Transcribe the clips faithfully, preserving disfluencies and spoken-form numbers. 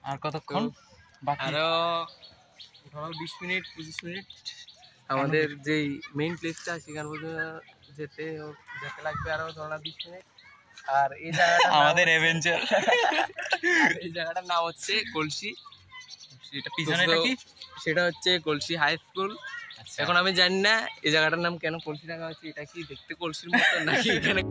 আর কতক্ষণ বাকি? আরো ধরো বিশ মিনিট পঁচিশ মিনিট আমাদের যেই মেইন প্লেসটা সেখানে পর্যন্ত যেতে যেতে লাগবে আরো ধরো বিশ মিনিট। আর এই জায়গাটা আমাদের অ্যাডভেঞ্চার, এই জায়গাটার নাম হচ্ছে কলসি। এটা পিছনেটা কি? সেটা হচ্ছে কলসি হাই স্কুল। এখন আমি জানি না এই জায়গাটার নাম কেন কলসি রাখা হচ্ছে, এটা কি দেখতে কলসির মতো নাকি এখানে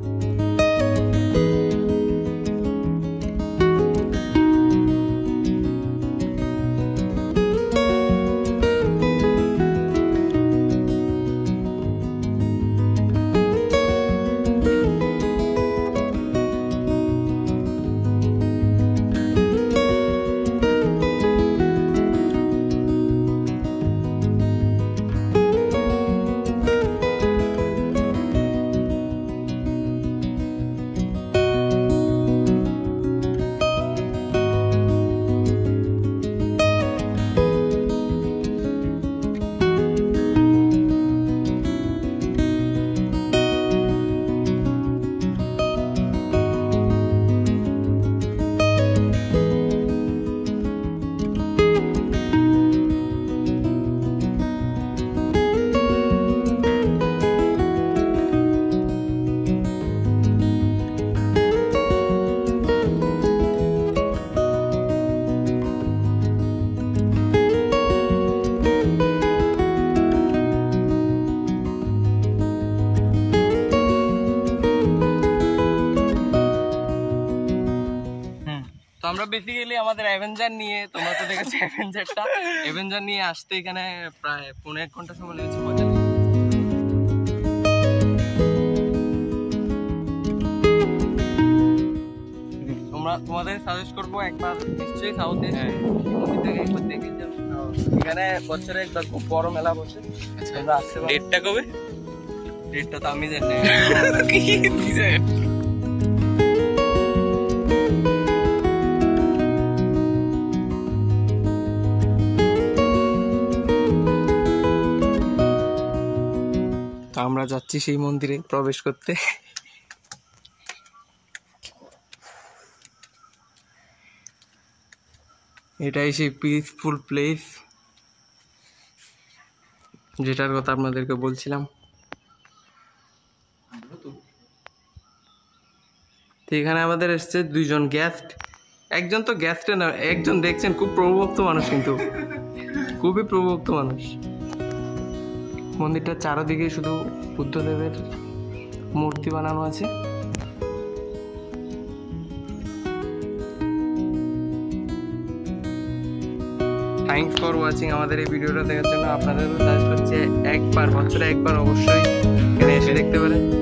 আমরা বেসিক্যালি আমাদের অ্যাভেঞ্জার নিয়ে, তোমরা তো দেখেছো অ্যাভেঞ্জারটা, অ্যাভেঞ্জার নিয়ে আসতে এখানে প্রায় পনেরো এক ঘন্টা সময় লেগেছে। তোমরা তোমাদের সাজেস্ট করবো একবার নিশ্চয়ই সাউথে একবার দেখে যাও। এখানে বছরে একবার খুব বড় মেলা বসে। তোমরা আসতে পারো। ডেটটা কবে? ডেটটা তো আমি জানি। আমরা যাচ্ছি সেই মন্দিরে প্রবেশ করতে। এটাই সেই পিসফুল প্লেস যেটার কথা আপনাদেরকে বলছিলাম। তো এখানে আমাদের এসছে দুইজন গেস্ট। একজন তো গেস্টে না, একজন দেখছেন খুব প্রভুভক্ত মানুষ, কিন্তু খুবই প্রভুভক্ত মানুষ। মন্দিরটার চারদিকে শুধু বুদ্ধদেবের মূর্তি বানানো আছে। Thanks for watching. আমাদের এই ভিডিওটা দেখার জন্য আপনাদেরও সাজেস্ট করছে একবার বছরে একবার অবশ্যই এখানে এসে দেখতে পারেন।